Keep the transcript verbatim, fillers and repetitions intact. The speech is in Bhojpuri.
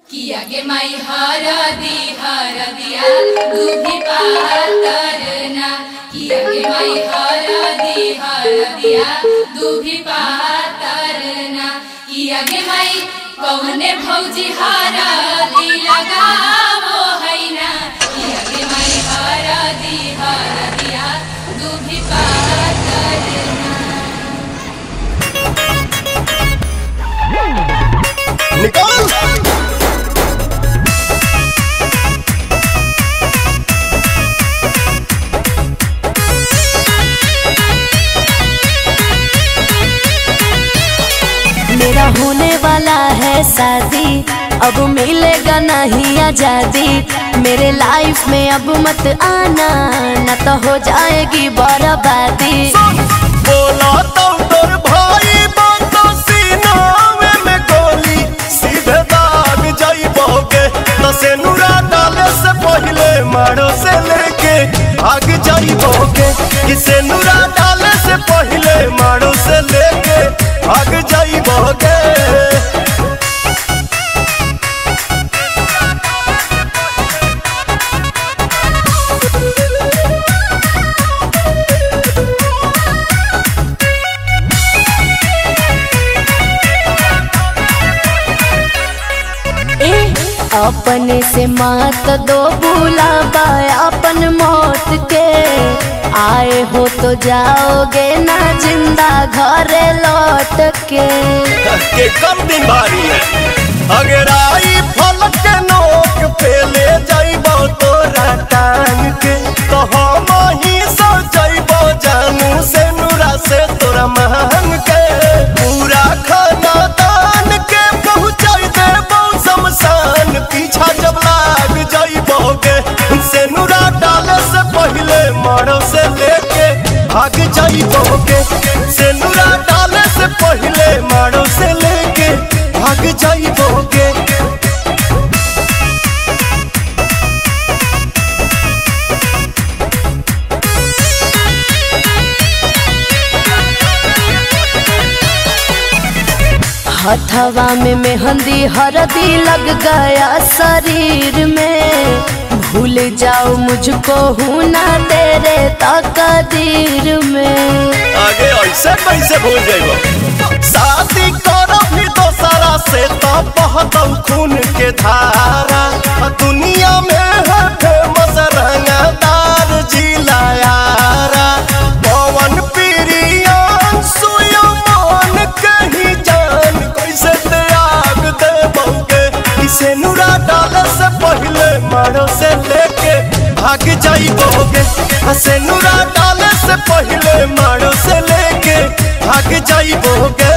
किया गे माई हरदी हरदिया दूधी पातरना किया गे माई हरदी हरदिया दूधी पातरना किया गे माई कौने भौजी हरदी लगावो हैना किया गे माई हरदी हरदिया दूधी पातरना निकाल मेरा होने वाला है शादी, अब मिलेगा नहीं आजादी। मेरे लाइफ में अब मत आना, न तो हो जाएगी बर्बादी। बोला तो तोर भाई बातो सीनावे में गोली सीधे दाग जाइबोगे। तो से नुरा डाले से पहले मारो से लेके भाग जाइबोगे। किसे नुरा डाले से पहले मारो से लेके भाग जाइबोगे। अपने से मत दो बुलावा अपन मौत के, आए हो तो जाओगे ना जिंदा घरे लौट के। के कम दिन बारी है अगर आई फलक के नोक पे ले जाइबो तोरा टांग के। तो हम ही सो जाइबो जानू से नुरा से तोरा महंग के। पूरा खाना दान के पहुँचाई देबो शमशान, पीछा जब लाग जाइबोगे। से नुरा डाले से पहले मारो से लेके भाग जाइबोगे। से नुरा डाले से पहले मारो से लेके भाग जाइबोगे। हथवा में मेहंदी हरदी लग गया शरीर में, भूल जाओ मुझको हूँ ना तेरे तकदीर में। आगे ऐसे कैसे भूल जाइबो, शादी करो भी दोसरा से तो बहुत खून के धारा। दुनिया में है फेमस रंगदार जिला यारा। पवन प्रियन सुयमन कहीं जान कैसे त्याग देबोगे। किसे नुरा डाले से पहले मारो से लेके भाग जाइबोगे। से नुरा डाले से पहले मारो से लेके भाग जाइबोगे।